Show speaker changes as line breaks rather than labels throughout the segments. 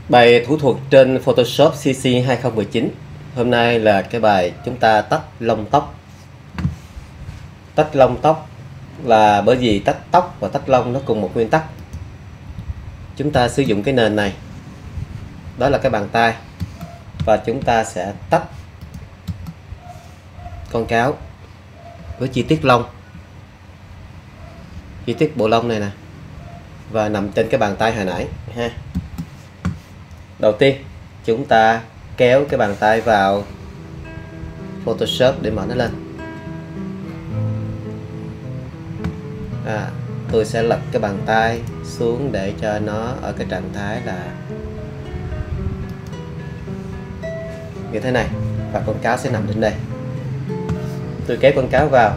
Bài thủ thuật trên Photoshop CC 2019. Hôm nay là cái bài chúng ta tách lông tóc. Tách lông tóc là bởi vì tách tóc và tách lông nó cùng một nguyên tắc. Chúng ta sử dụng cái nền này, đó là cái bàn tay, và chúng ta sẽ tách con cáo với chi tiết lông, chi tiết bộ lông này nè, và nằm trên cái bàn tay hồi nãy ha. Đầu tiên chúng ta kéo cái bàn tay vào Photoshop để mở nó lên. Tôi sẽ lật cái bàn tay xuống để cho nó ở cái trạng thái là như thế này, và con cáo sẽ nằm trên đây. Tôi kéo con cáo vào.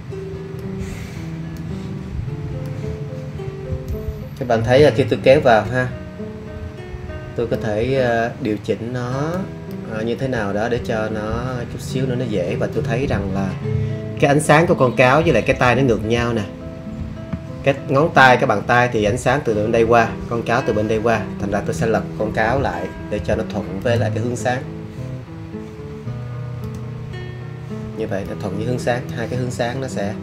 Các bạn thấy là khi tôi kéo vào ha, tôi có thể điều chỉnh nó như thế nào đó để cho nó chút xíu nữa nó dễ. Và tôi thấy rằng là cái ánh sáng của con cáo với lại cái tay nó ngược nhau nè. Cái ngón tay, cái bàn tay thì ánh sáng từ bên đây qua, con cáo từ bên đây qua. Thành ra tôi sẽ lật con cáo lại để cho nó thuận với lại cái hướng sáng. Như vậy nó thuận với hướng sáng, hai cái hướng sáng nó sẽ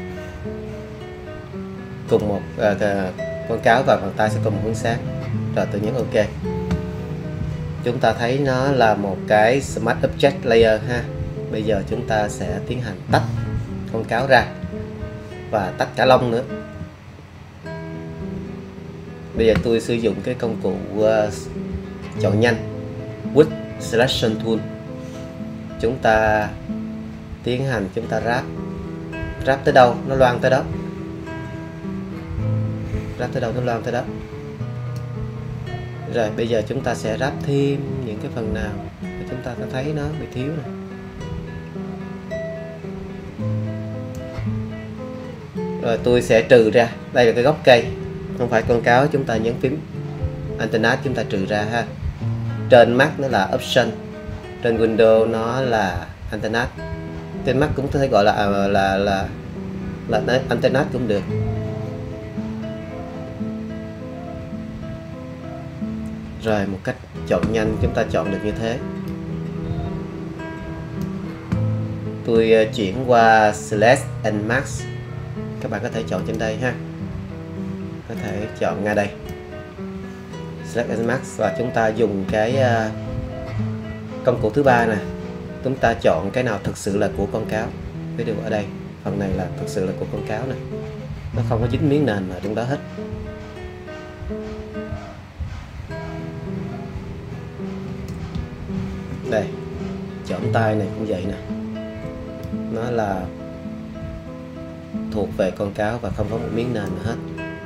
cùng một con cáo và bàn tay sẽ cùng một hướng sáng. Rồi tôi nhấn OK. Chúng ta thấy nó là một cái Smart Object Layer ha. Bây giờ chúng ta sẽ tiến hành tách con cáo ra và tách cả lông nữa. Bây giờ tôi sử dụng cái công cụ chọn nhanh Quick Selection Tool. Chúng ta tiến hành chúng ta ráp tới đâu nó loang tới đó, ráp tới đâu nó loang tới đó. Rồi bây giờ chúng ta sẽ ráp thêm những cái phần nào để chúng ta thấy nó bị thiếu này. Rồi tôi sẽ trừ ra, đây là cái gốc cây, không phải con cáo. Chúng ta nhấn phím Alternate, chúng ta trừ ra ha. Trên Mac nó là Option, trên Windows nó là Alternate. Trên Mac cũng có thể gọi là Alternate cũng được. Rồi một cách chọn nhanh chúng ta chọn được như thế. Tôi chuyển qua Select and Mask. Các bạn có thể chọn trên đây ha, có thể chọn ngay đây Select and Mask, và chúng ta dùng cái công cụ thứ ba nè. Chúng ta chọn cái nào thực sự là của con cáo. Ví dụ ở đây phần này là thực sự là của con cáo này, nó không có dính miếng nền ở trong đó hết. Đây, chỏm tay này cũng vậy nè, nó là thuộc về con cáo và không có một miếng nền nào hết.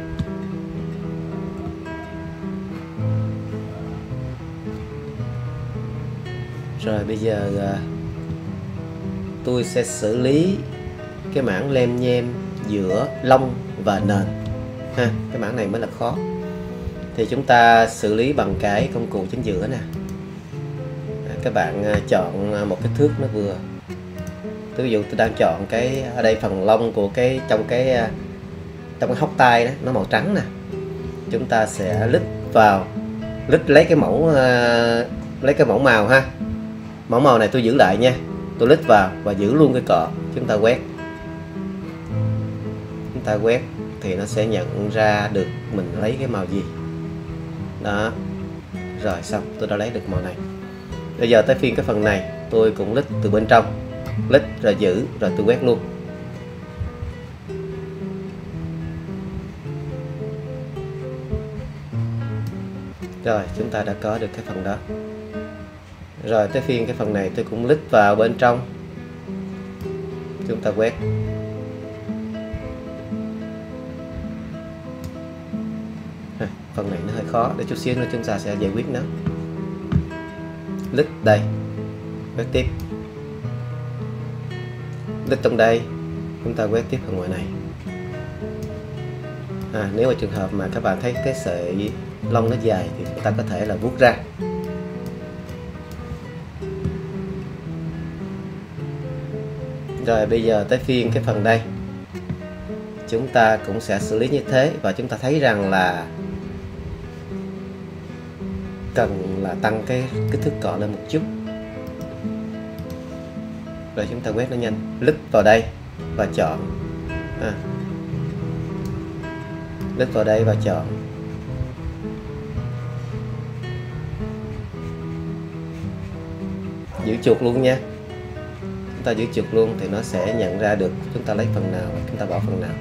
Rồi bây giờ tôi sẽ xử lý cái mảng lem nhem giữa lông và nền ha. Cái mảng này mới là khó, thì chúng ta xử lý bằng cái công cụ chính giữa nè. Các bạn chọn một cái thước nó vừa. Ví dụ tôi đang chọn cái ở đây phần lông của cái trong cái hốc tay đó, nó màu trắng nè. Chúng ta sẽ lít vào, lít lấy cái mẫu màu ha. Mẫu màu này tôi giữ lại nha. Tôi lít vào và giữ luôn cái cọ. Chúng ta quét. Chúng ta quét thì nó sẽ nhận ra được mình lấy cái màu gì. Đó. Rồi xong, tôi đã lấy được màu này. Bây giờ tới phiên cái phần này, tôi cũng lít từ bên trong, lít rồi giữ, rồi tôi quét luôn. Rồi chúng ta đã có được cái phần đó. Rồi tới phiên cái phần này tôi cũng lít vào bên trong, chúng ta quét. Phần này nó hơi khó, để chút xíu nữa chúng ta sẽ giải quyết nó. Lít đây, quét tiếp, lít trong đây, chúng ta quét tiếp phần ngoài này. Nếu mà trường hợp mà các bạn thấy cái sợi lông nó dài thì chúng ta có thể là vuốt ra. Rồi bây giờ tới phiên cái phần đây, chúng ta cũng sẽ xử lý như thế. Và chúng ta thấy rằng là cần là tăng cái kích thước cọ lên một chút. Rồi chúng ta quét nó nhanh, click vào đây và chọn click vào đây và chọn. Giữ chuột luôn nha. Chúng ta giữ chuột luôn thì nó sẽ nhận ra được chúng ta lấy phần nào và chúng ta bỏ phần nào.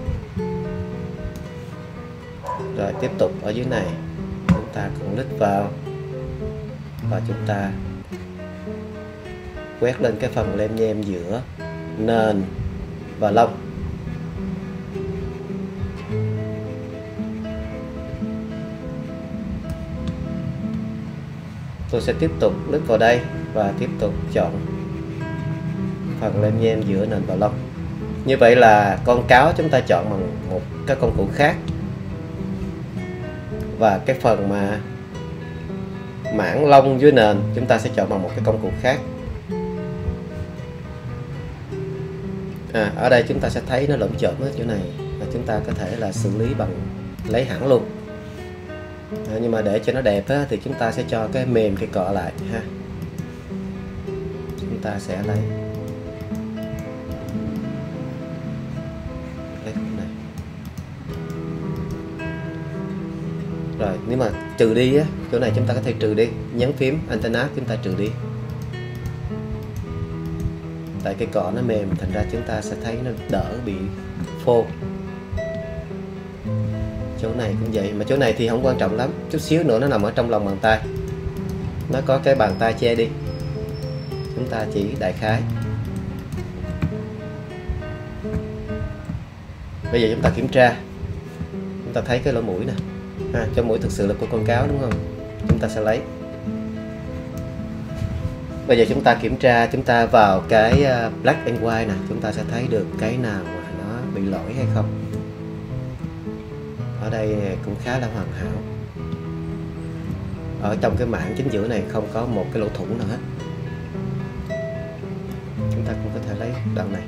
Rồi tiếp tục ở dưới này chúng ta cũng click vào và chúng ta quét lên cái phần lem nhem giữa nền và lông. Tôi sẽ tiếp tục click vào đây và tiếp tục chọn phần lem nhem giữa nền và lông. Như vậy là con cáo chúng ta chọn bằng một cái công cụ khác, và cái phần mà mảng lông dưới nền chúng ta sẽ chọn bằng một cái công cụ khác. Ở đây chúng ta sẽ thấy nó lộn xộn hết chỗ này, và chúng ta có thể là xử lý bằng lấy hẳn luôn. Nhưng mà để cho nó đẹp á, thì chúng ta sẽ cho cái mềm cái cọ lại ha. Chúng ta sẽ lấy phần này. Rồi nếu mà trừ đi á, chỗ này chúng ta có thể trừ đi, nhấn phím Alt+Tab chúng ta trừ đi. Tại cái cọ nó mềm, thành ra chúng ta sẽ thấy nó đỡ bị phô. Chỗ này cũng vậy, mà chỗ này thì không quan trọng lắm, chút xíu nữa nó nằm ở trong lòng bàn tay, nó có cái bàn tay che đi, chúng ta chỉ đại khái. Bây giờ chúng ta kiểm tra, chúng ta thấy cái lỗ mũi nè, cho mũi thực sự là của con cáo đúng không? Chúng ta sẽ lấy. Bây giờ chúng ta kiểm tra, chúng ta vào cái black and white nè, chúng ta sẽ thấy được cái nào mà nó bị lỗi hay không. Ở đây cũng khá là hoàn hảo. Ở trong cái mảng chính giữa này không có một cái lỗ thủng nào hết. Chúng ta cũng có thể lấy đoạn này.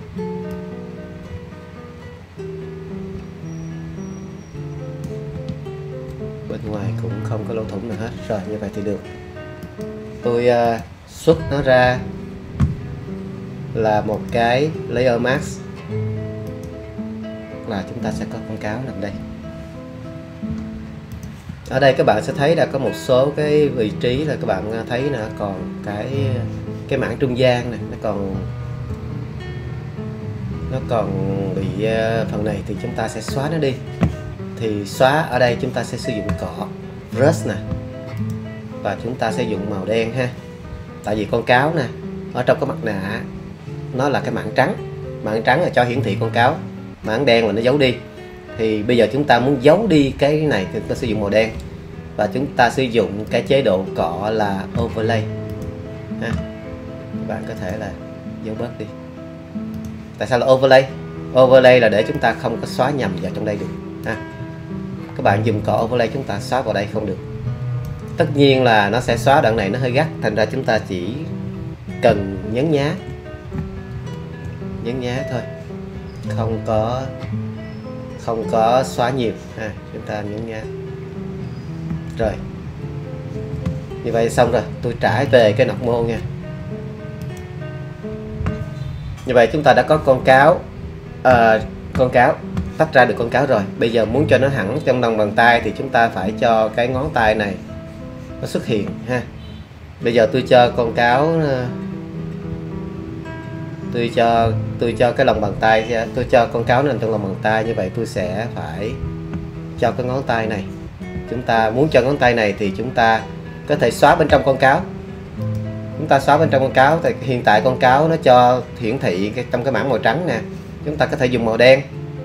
Bên ngoài cũng không có lỗ thủng nào hết. Rồi như vậy thì được. Tôi xuất nó ra là một cái layer mask, là chúng ta sẽ có con cáo nằm đây. Ở đây các bạn sẽ thấy là có một số cái vị trí là các bạn thấy là còn cái mảng trung gian này nó còn bị phần này, thì chúng ta sẽ xóa nó đi. Thì xóa ở đây chúng ta sẽ sử dụng cọ brush nè, và chúng ta sẽ dùng màu đen ha. Tại vì con cáo nè, ở trong cái mặt nạ nó là cái mảng trắng là cho hiển thị con cáo, mảng đen là nó giấu đi. Thì bây giờ chúng ta muốn giấu đi cái này thì chúng ta sử dụng màu đen, và chúng ta sử dụng cái chế độ cọ là overlay ha. Các bạn có thể là giấu bớt đi. Tại sao là overlay? Overlay là để chúng ta không có xóa nhầm vào trong đây được ha. Các bạn dùng cọ overlay chúng ta xóa vào đây không được. Tất nhiên là nó sẽ xóa đoạn này nó hơi gắt, thành ra chúng ta chỉ cần nhấn nhá thôi, không có xóa nhiều ha. Chúng ta nhấn nhá. Rồi như vậy xong rồi, tôi trải về cái nọc môn nha. Như vậy chúng ta đã có con cáo, tách ra được con cáo rồi. Bây giờ muốn cho nó hẳn trong lòng bàn tay thì chúng ta phải cho cái ngón tay này nó xuất hiện ha. Bây giờ tôi cho con cáo, tôi cho cái lòng bàn tay, tôi cho con cáo nằm trong lòng bàn tay. Như vậy tôi sẽ phải cho cái ngón tay này. Chúng ta muốn cho ngón tay này thì chúng ta có thể xóa bên trong con cáo. Chúng ta xóa bên trong con cáo thì hiện tại con cáo nó cho hiển thị trong cái mảng màu trắng nè. Chúng ta có thể dùng màu đen.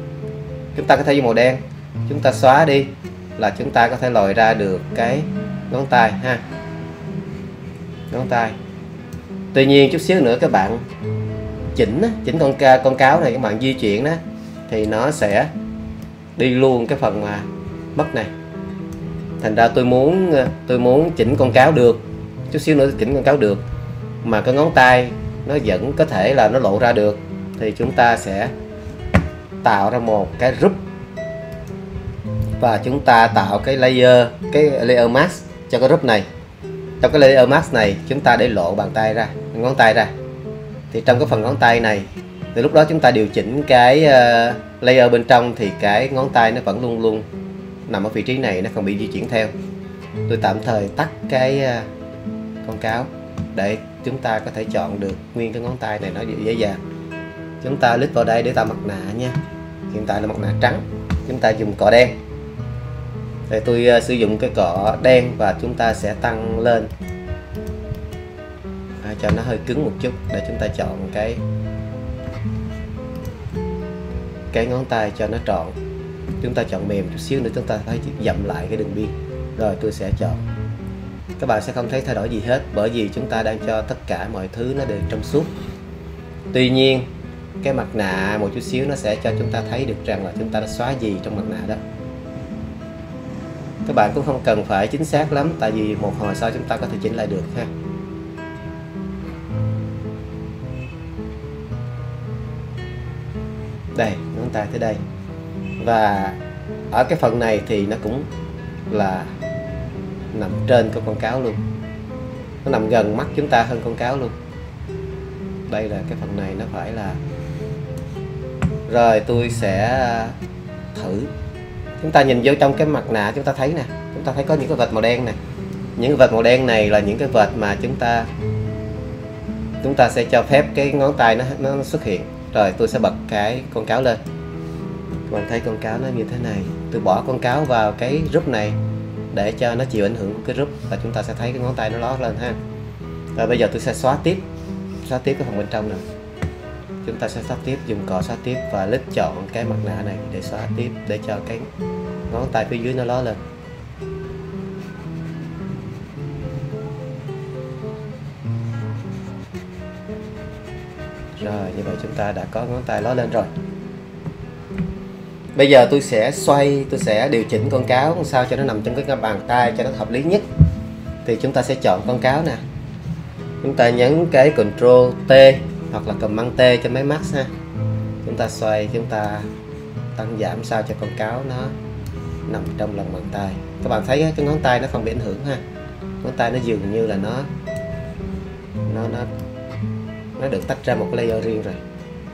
Chúng ta xóa đi là chúng ta có thể lòi ra được cái ngón tay ha. Ngón tay. Tuy nhiên chút xíu nữa các bạn chỉnh con cáo này, các bạn di chuyển đó, thì nó sẽ đi luôn cái phần mà mất này. Thành ra tôi muốn chỉnh con cáo được, chút xíu nữa chỉnh con cáo được mà cái ngón tay nó vẫn có thể là nó lộ ra được, thì chúng ta sẽ tạo ra một cái group và chúng ta tạo cái layer mask cho cái group này. Trong cái layer mask này chúng ta để lộ bàn tay ra, ngón tay ra. Thì trong cái phần ngón tay này thì lúc đó chúng ta điều chỉnh cái layer bên trong thì cái ngón tay nó vẫn luôn luôn nằm ở vị trí này, nó không bị di chuyển theo. Tôi tạm thời tắt cái con cáo để chúng ta có thể chọn được nguyên cái ngón tay này nó dễ dàng. Chúng ta click vào đây để tạo mặt nạ nha. Hiện tại là mặt nạ trắng, chúng ta dùng cọ đen. Thì tôi sử dụng cái cọ đen và chúng ta sẽ tăng lên cho nó hơi cứng một chút để chúng ta chọn cái ngón tay cho nó tròn. Chúng ta chọn mềm chút xíu nữa, chúng ta phải dặm lại cái đường biên. Rồi tôi sẽ chọn. Các bạn sẽ không thấy thay đổi gì hết bởi vì chúng ta đang cho tất cả mọi thứ nó đều trong suốt. Tuy nhiên cái mặt nạ một chút xíu nó sẽ cho chúng ta thấy được rằng là chúng ta đã xóa gì trong mặt nạ đó. Các bạn cũng không cần phải chính xác lắm, tại vì một hồi sau chúng ta có thể chỉnh lại được ha. Đây, ngón tay tới đây. Và ở cái phần này thì nó cũng là nằm trên của con cáo luôn. Nó nằm gần mắt chúng ta hơn con cáo luôn. Đây là cái phần này nó phải là. Rồi tôi sẽ thử. Chúng ta nhìn vô trong cái mặt nạ chúng ta thấy nè. Chúng ta thấy có những cái vệt màu đen nè. Những cái vệt màu đen này là những cái vệt mà chúng ta sẽ cho phép cái ngón tay nó xuất hiện. Rồi tôi sẽ bật cái con cáo lên. Các bạn thấy con cáo nó như thế này. Tôi bỏ con cáo vào cái group này để cho nó chịu ảnh hưởng của cái group và chúng ta sẽ thấy cái ngón tay nó ló lên ha. Rồi bây giờ tôi sẽ xóa tiếp cái phần bên trong này. Chúng ta sẽ xóa tiếp, dùng cọ xóa tiếp và click chọn cái mặt nạ này để xóa tiếp, để cho cái ngón tay phía dưới nó ló lên. Rồi như vậy chúng ta đã có ngón tay ló lên rồi. Bây giờ tôi sẽ điều chỉnh con cáo sao cho nó nằm trong cái bàn tay cho nó hợp lý nhất. Thì chúng ta sẽ chọn con cáo nè. Chúng ta nhấn cái Ctrl T hoặc là Command T cho máy Mac ha. Chúng ta xoay, chúng ta tăng giảm sao cho con cáo nó nằm trong lòng bàn tay. Các bạn thấy cái ngón tay nó không bị ảnh hưởng ha. Ngón tay nó dường như là nó được tách ra một cái layer riêng rồi.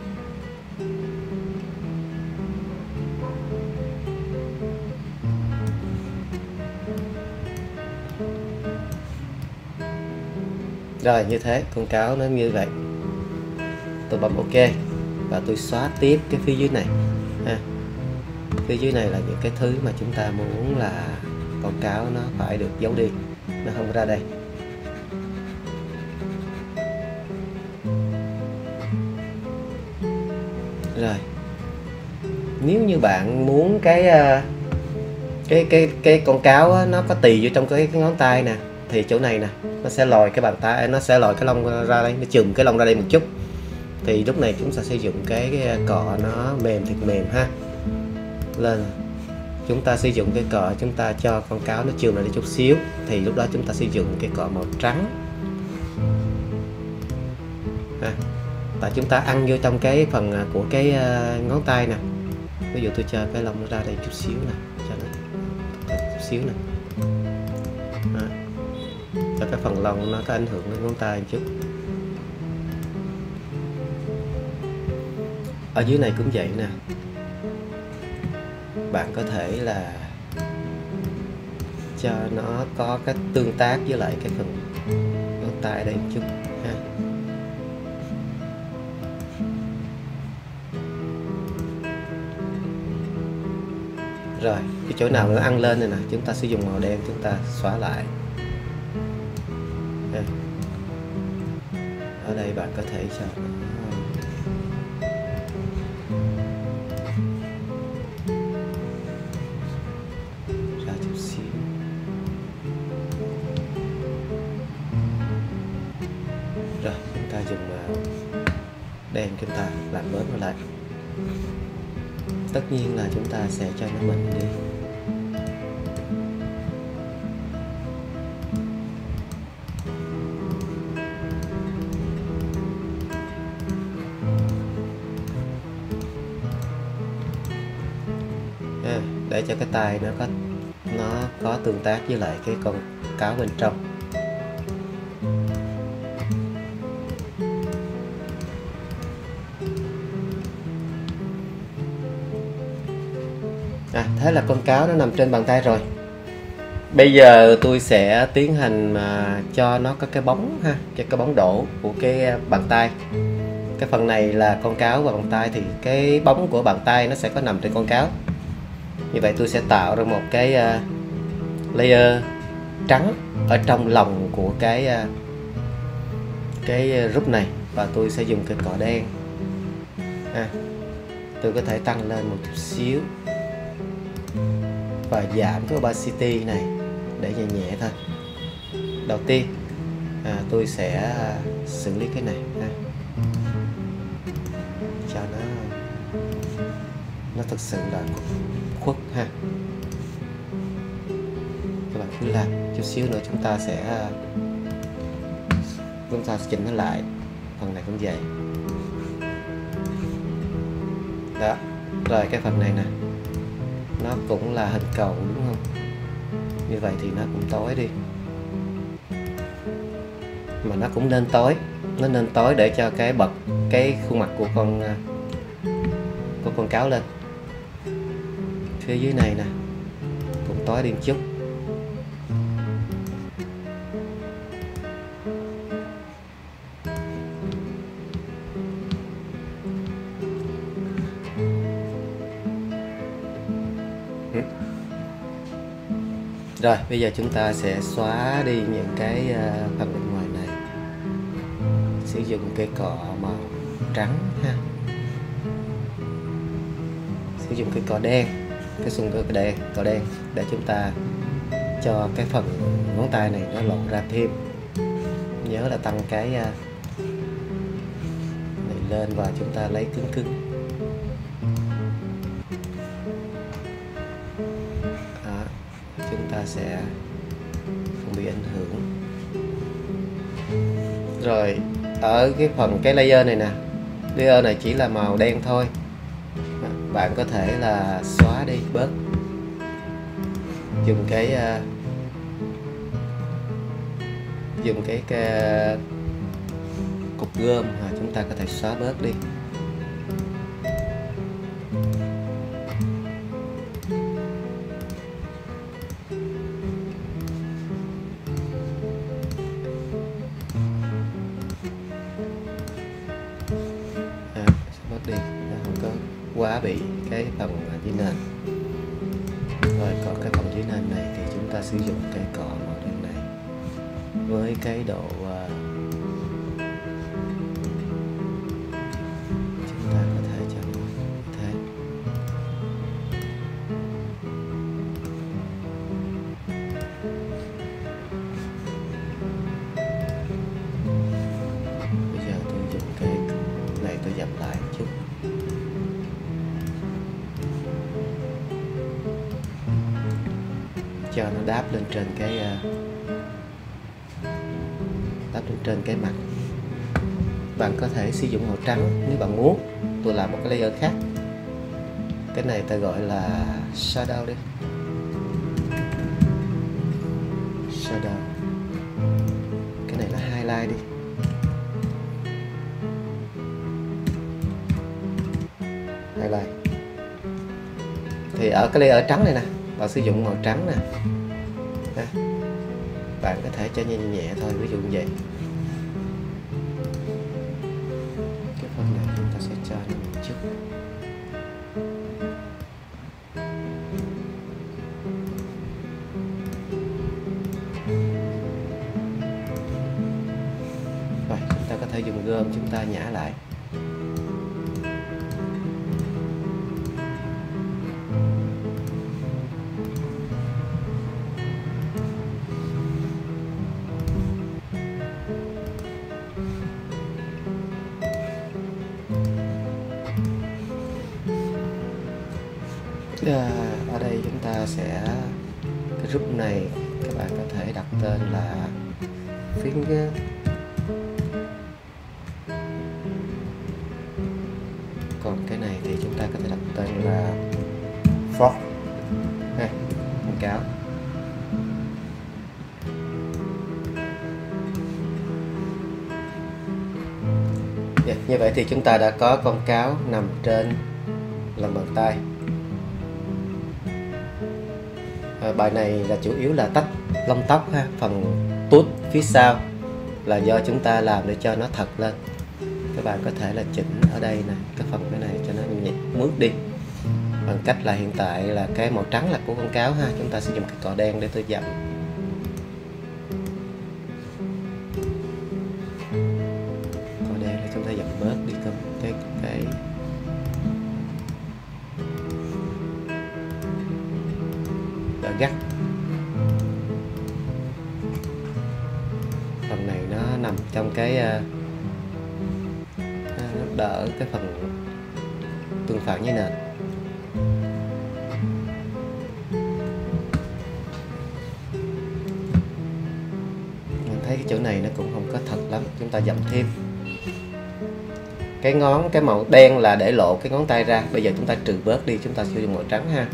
Rồi như thế, con cáo nó như vậy. Tôi bấm OK và tôi xóa tiếp cái phía dưới này ha. Phía dưới này là những cái thứ mà chúng ta muốn là con cáo nó phải được giấu đi, nó không ra đây. Rồi nếu như bạn muốn cái con cáo á, nó có tì vô trong cái ngón tay nè, thì chỗ này nè nó sẽ lòi cái bàn tay, nó sẽ lòi cái lông ra đây, nó chùm cái lông ra đây một chút. Thì lúc này chúng ta sử dụng cái cọ nó mềm thiệt mềm ha, lên chúng ta sử dụng cái cọ, chúng ta cho con cáo nó chùm lại đi chút xíu. Thì lúc đó chúng ta sử dụng cái cọ màu trắng ha. Tại chúng ta ăn vô trong cái phần của cái ngón tay nè. Ví dụ tôi cho cái lông nó ra đây chút xíu nè, cho nó chút xíu nè. Đó. Cho cái phần lông nó có ảnh hưởng đến ngón tay một chút. Ở dưới này cũng vậy nè. Bạn có thể là cho nó có cái tương tác với lại cái phần ngón tay đây một chút ha. Rồi cái chỗ nào nó ăn lên này nè, chúng ta sử dụng màu đen, chúng ta xóa lại. Ở đây bạn có thể cho ra chút xíu. Rồi chúng ta dùng đen, chúng ta làm bớt nó lại. Tất nhiên là chúng ta sẽ cho nó mịn đi. Để cho cái tay nó có tương tác với lại cái con cáo bên trong. Thế là con cáo nó nằm trên bàn tay rồi. Bây giờ tôi sẽ tiến hành cho nó có cái bóng ha, cái bóng đổ của cái bàn tay. Cái phần này là con cáo và bàn tay, thì cái bóng của bàn tay nó sẽ có nằm trên con cáo. Như vậy tôi sẽ tạo ra một cái layer trắng ở trong lòng của cái group này, và tôi sẽ dùng cái cọ đen. Tôi có thể tăng lên một chút xíu và giảm cái opacity này để nhẹ nhẹ thôi. Đầu tiên tôi sẽ xử lý cái này cho nó thực sự là khuất ha. Các bạn cứ làm chút xíu nữa chúng ta sẽ chỉnh nó lại. Phần này cũng vậy đó. Rồi cái phần này nè, nó cũng là hình cầu đúng không? Như vậy thì nó cũng tối đi, mà nó cũng nên tối. Nó nên tối để cho cái bật cái khuôn mặt của con cáo lên. Phía dưới này nè cũng tối đi một chút. Rồi bây giờ chúng ta sẽ xóa đi những cái phần bên ngoài này, sử dụng cái cọ màu trắng ha, sử dụng cái cọ đen, cọ đen để chúng ta cho cái phần ngón tay này nó lộ ra thêm. Nhớ là tăng cái này lên và chúng ta lấy cứng. Chúng ta sẽ không bị ảnh hưởng. Rồi ở cái layer này nè, layer này chỉ là màu đen thôi, bạn có thể là xóa đi bớt, dùng cái cục gôm mà chúng ta có thể xóa bớt đi. Quá bị cái phần dưới nền. Rồi còn cái phần dưới nền này thì chúng ta sử dụng cái cọ màu đen này với cái độ chúng ta có thể cho nó như thế. Bây giờ tôi dùng cái này tôi dập lại một chút. Cho nó đáp lên trên cái mặt. Bạn có thể sử dụng màu trắng nếu bạn muốn. Tôi làm một cái layer khác. Cái này ta gọi là shadow đi. Shadow. Cái này là highlight đi. Highlight. Thì ở cái layer trắng này nè, bạn sử dụng màu trắng nè. Bạn có thể cho nhẹ nhẹ thôi, ví dụ như vậy. Cái phần này chúng ta sẽ cho nó một chút. Rồi chúng ta có thể dùng gom chúng ta nhả lại. Ở đây chúng ta sẽ cái group này các bạn có thể đặt tên là finger. Còn cái này thì chúng ta có thể đặt tên là fork ha, con cáo. Như vậy thì chúng ta đã có con cáo nằm trên lòng bàn tay. Bài này là chủ yếu là tách lông tóc ha, phần tút phía sau là do chúng ta làm để cho nó thật lên. Các bạn có thể là chỉnh ở đây nè, cái phần cái này cho nó nhẹ mướt đi, bằng cách là hiện tại là cái màu trắng là của con cáo ha, chúng ta sẽ dùng cái cọ đen để tôi dặm. Cọ đen để chúng ta dặm bớt đi cái đỡ gắt. Phần này nó nằm trong cái nó đỡ cái phần tương phản với nền. Mình thấy cái chỗ này nó cũng không có thật lắm, chúng ta dặm thêm. Cái màu đen là để lộ cái ngón tay ra, bây giờ chúng ta trừ bớt đi, chúng ta sử dụng màu trắng ha.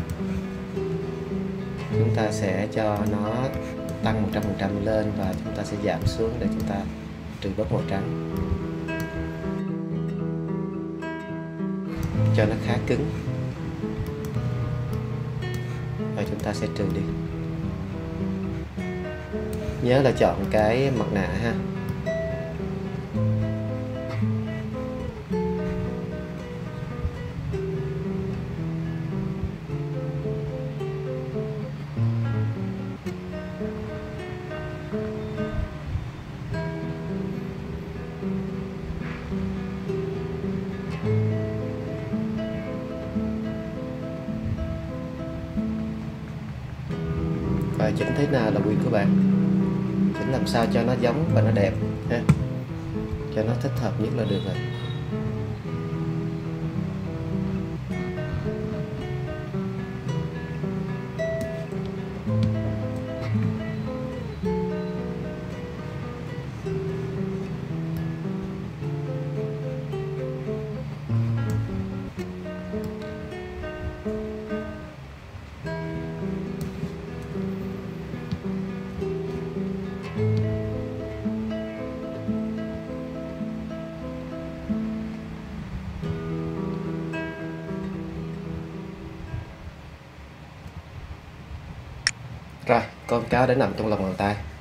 Chúng ta sẽ cho nó tăng 100% lên và chúng ta sẽ giảm xuống để chúng ta trừ bớt màu trắng cho nó khá cứng, và chúng ta sẽ trừ đi. Nhớ là chọn cái mặt nạ ha. Và chỉnh thế nào là quyền của bạn, chỉnh làm sao cho nó giống và nó đẹp ha, cho nó thích hợp nhất là được rồi. Rồi, con cáo đã nằm trong lòng bàn tay.